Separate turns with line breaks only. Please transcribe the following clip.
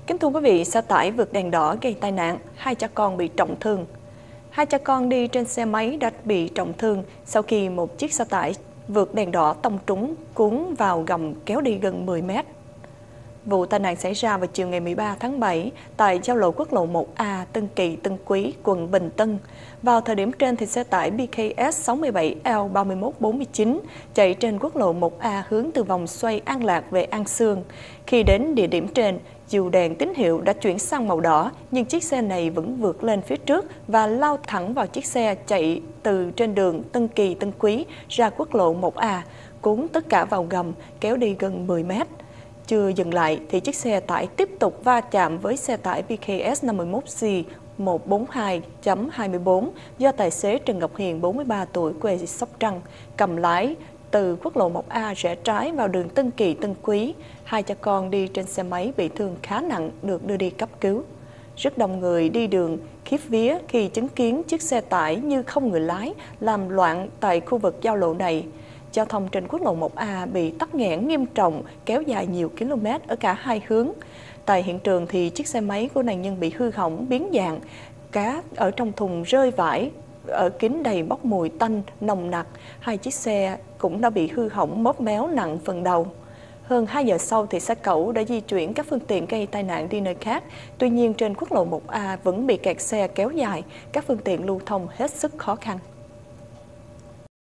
Kính thưa quý vị, xe tải vượt đèn đỏ gây tai nạn, hai cha con bị trọng thương. Hai cha con đi trên xe máy đã bị trọng thương sau khi một chiếc xe tải vượt đèn đỏ tông trúng cuốn vào gầm kéo đi gần 10 mét. Vụ tai nạn xảy ra vào chiều ngày 13 tháng 7 tại giao lộ quốc lộ 1A Tân Kỳ, Tân Quý, quận Bình Tân. Vào thời điểm trên thì xe tải BKS 67L3149 chạy trên quốc lộ 1A hướng từ vòng xoay An Lạc về An Xương. Khi đến địa điểm trên, dù đèn tín hiệu đã chuyển sang màu đỏ, nhưng chiếc xe này vẫn vượt lên phía trước và lao thẳng vào chiếc xe chạy từ trên đường Tân Kỳ, Tân Quý ra quốc lộ 1A, cuốn tất cả vào gầm, kéo đi gần 10 mét. Chưa dừng lại thì chiếc xe tải tiếp tục va chạm với xe tải BKS 51C 142.24 do tài xế Trần Ngọc Hiền, 43 tuổi, quê Sóc Trăng, cầm lái từ quốc lộ 1A rẽ trái vào đường Tân Kỳ, Tân Quý. Hai cha con đi trên xe máy bị thương khá nặng được đưa đi cấp cứu. Rất đông người đi đường khiếp vía khi chứng kiến chiếc xe tải như không người lái làm loạn tại khu vực giao lộ này. Giao thông trên quốc lộ 1A bị tắc nghẽn nghiêm trọng, kéo dài nhiều km ở cả hai hướng. Tại hiện trường thì chiếc xe máy của nạn nhân bị hư hỏng biến dạng, cá ở trong thùng rơi vãi, ở kính đầy bốc mùi tanh nồng nặc. Hai chiếc xe cũng đã bị hư hỏng móp méo nặng phần đầu. Hơn 2 giờ sau thì xe cẩu đã di chuyển các phương tiện gây tai nạn đi nơi khác. Tuy nhiên trên quốc lộ 1A vẫn bị kẹt xe kéo dài, các phương tiện lưu thông hết sức khó khăn.